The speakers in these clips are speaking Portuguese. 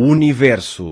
universo.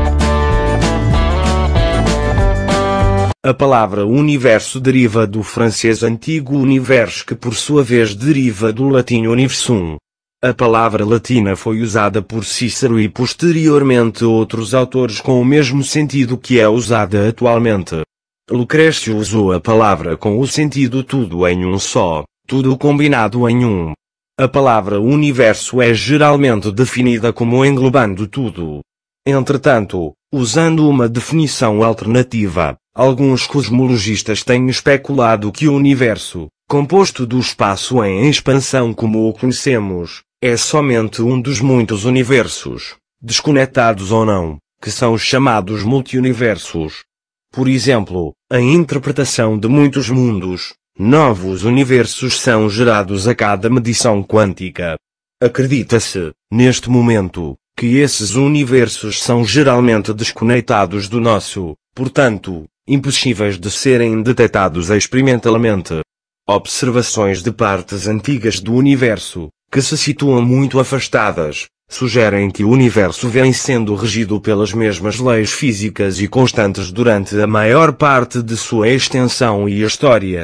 A palavra universo deriva do francês antigo univers, que por sua vez deriva do latim universum. A palavra latina foi usada por Cícero e posteriormente outros autores com o mesmo sentido que é usada atualmente. Lucrécio usou a palavra com o sentido tudo em um só, tudo combinado em um. A palavra universo é geralmente definida como englobando tudo. Entretanto, usando uma definição alternativa, alguns cosmologistas têm especulado que o universo, composto do espaço em expansão como o conhecemos, é somente um dos muitos universos, desconectados ou não, que são os chamados multiuniversos. Por exemplo, a interpretação de muitos mundos, novos universos são gerados a cada medição quântica. Acredita-se, neste momento, que esses universos são geralmente desconectados do nosso, portanto, impossíveis de serem detectados experimentalmente. Observações de partes antigas do universo, que se situam muito afastadas, sugerem que o universo vem sendo regido pelas mesmas leis físicas e constantes durante a maior parte de sua extensão e história.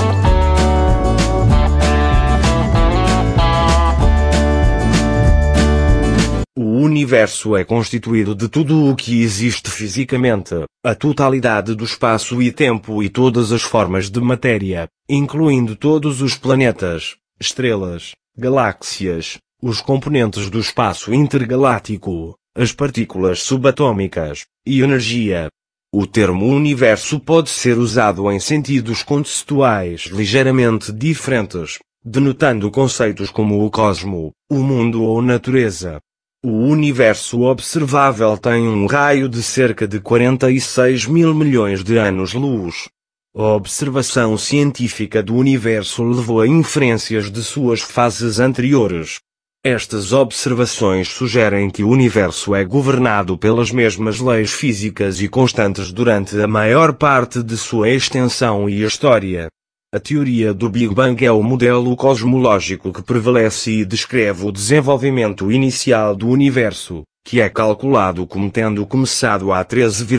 O universo é constituído de tudo o que existe fisicamente, a totalidade do espaço e tempo e todas as formas de matéria, incluindo todos os planetas, estrelas, galáxias, os componentes do espaço intergaláctico, as partículas subatômicas, e energia. O termo universo pode ser usado em sentidos conceituais ligeiramente diferentes, denotando conceitos como o cosmo, o mundo ou natureza. O universo observável tem um raio de cerca de 46 mil milhões de anos-luz. A observação científica do universo levou a inferências de suas fases anteriores. Estas observações sugerem que o universo é governado pelas mesmas leis físicas e constantes durante a maior parte de sua extensão e história. A teoria do Big Bang é o modelo cosmológico que prevalece e descreve o desenvolvimento inicial do universo, que é calculado como tendo começado há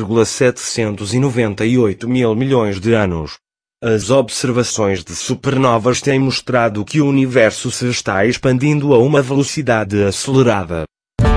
13,798 mil milhões de anos. As observações de supernovas têm mostrado que o universo se está expandindo a uma velocidade acelerada.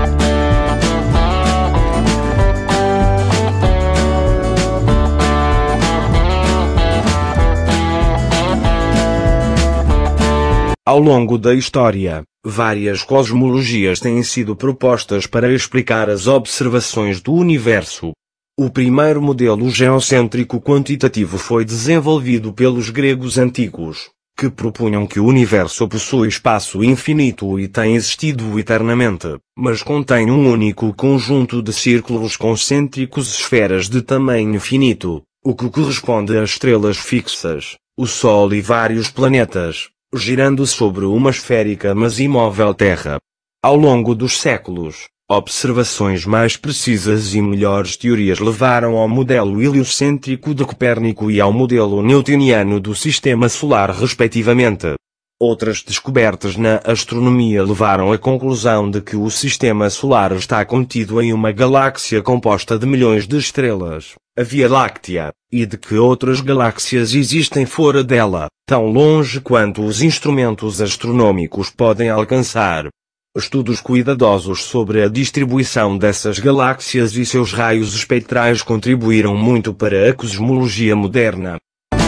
Ao longo da história, várias cosmologias têm sido propostas para explicar as observações do universo. O primeiro modelo geocêntrico quantitativo foi desenvolvido pelos gregos antigos, que propunham que o universo possui espaço infinito e tem existido eternamente, mas contém um único conjunto de círculos concêntricos, esferas de tamanho finito, o que corresponde a estrelas fixas, o Sol e vários planetas, girando sobre uma esférica mas imóvel Terra. Ao longo dos séculos, observações mais precisas e melhores teorias levaram ao modelo heliocêntrico de Copérnico e ao modelo newtoniano do Sistema Solar respectivamente. Outras descobertas na astronomia levaram à conclusão de que o Sistema Solar está contido em uma galáxia composta de milhões de estrelas, a Via Láctea, e de que outras galáxias existem fora dela, tão longe quanto os instrumentos astronômicos podem alcançar. Estudos cuidadosos sobre a distribuição dessas galáxias e seus raios espectrais contribuíram muito para a cosmologia moderna.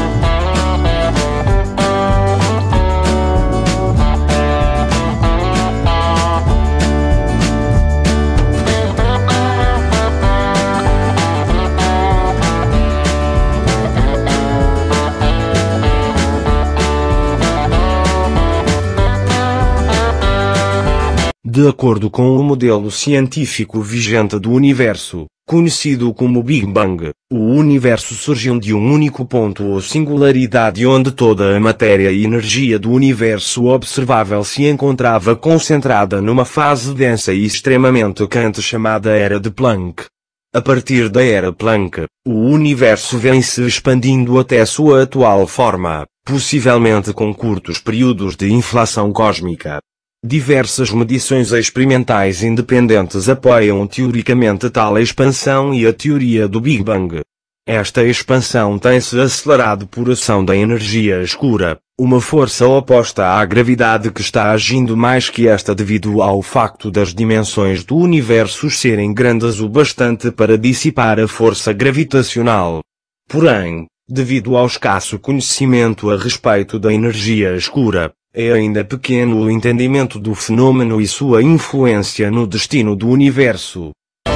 De acordo com o modelo científico vigente do universo, conhecido como Big Bang, o universo surgiu de um único ponto ou singularidade onde toda a matéria e energia do universo observável se encontrava concentrada numa fase densa e extremamente quente chamada Era de Planck. A partir da Era Planck, o universo vem se expandindo até sua atual forma, possivelmente com curtos períodos de inflação cósmica. Diversas medições experimentais independentes apoiam teoricamente tal expansão e a teoria do Big Bang. Esta expansão tem-se acelerado por ação da energia escura, uma força oposta à gravidade que está agindo mais que esta devido ao facto das dimensões do universo serem grandes o bastante para dissipar a força gravitacional. Porém, devido ao escasso conhecimento a respeito da energia escura, é ainda pequeno o entendimento do fenômeno e sua influência no destino do universo.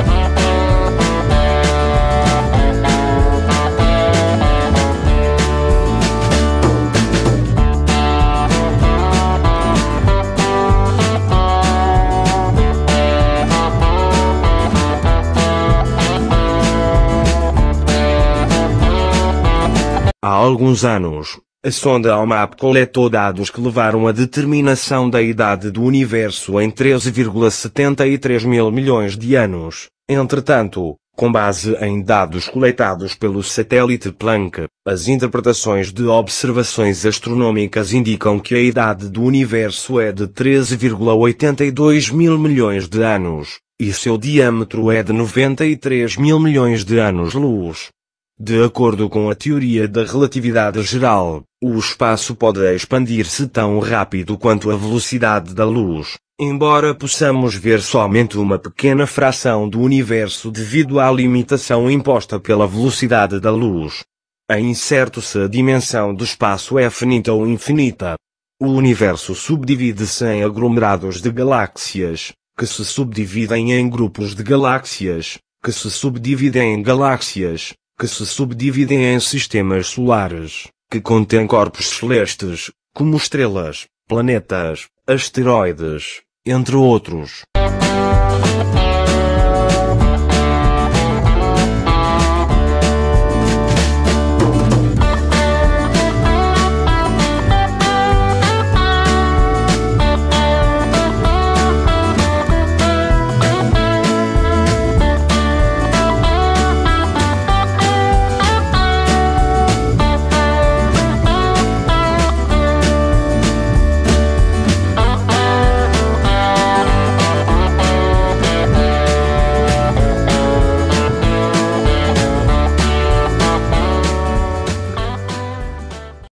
Há alguns anos, a sonda ALMAP coletou dados que levaram à determinação da idade do universo em 13,73 mil milhões de anos. Entretanto, com base em dados coletados pelo satélite Planck, as interpretações de observações astronômicas indicam que a idade do universo é de 13,82 mil milhões de anos, e seu diâmetro é de 93 mil milhões de anos-luz. De acordo com a teoria da relatividade geral, o espaço pode expandir-se tão rápido quanto a velocidade da luz, embora possamos ver somente uma pequena fração do universo devido à limitação imposta pela velocidade da luz. É incerto se a dimensão do espaço é finita ou infinita. O universo subdivide-se em aglomerados de galáxias, que se subdividem em grupos de galáxias, que se subdividem em galáxias, que se subdividem em sistemas solares, que contêm corpos celestes, como estrelas, planetas, asteroides, entre outros.